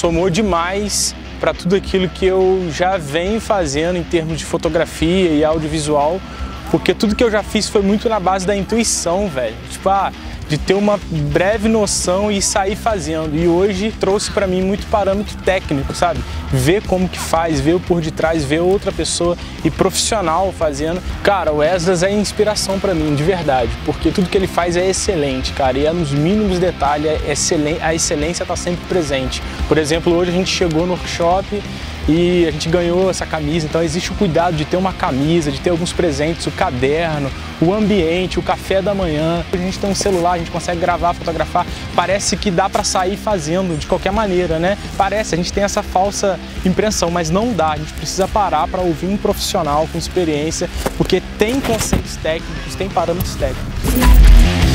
somou demais para tudo aquilo que eu já venho fazendo em termos de fotografia e audiovisual, porque tudo que eu já fiz foi muito na base da intuição, velho. Tipo, de ter uma breve noção e sair fazendo. E hoje trouxe para mim muito parâmetro técnico, sabe? Ver como que faz, ver o por detrás, ver outra pessoa e profissional fazendo. Cara, o Esdras é inspiração para mim, de verdade, porque tudo que ele faz é excelente, cara, e é nos mínimos detalhes, a excelência está sempre presente. Por exemplo, hoje a gente chegou no workshop e a gente ganhou essa camisa, então existe o cuidado de ter uma camisa, de ter alguns presentes, o caderno, o ambiente, o café da manhã. A gente tem um celular, a gente consegue gravar, fotografar, parece que dá para sair fazendo de qualquer maneira, né? Parece, a gente tem essa falsa impressão, mas não dá, a gente precisa parar para ouvir um profissional com experiência, porque tem conceitos técnicos, tem parâmetros técnicos.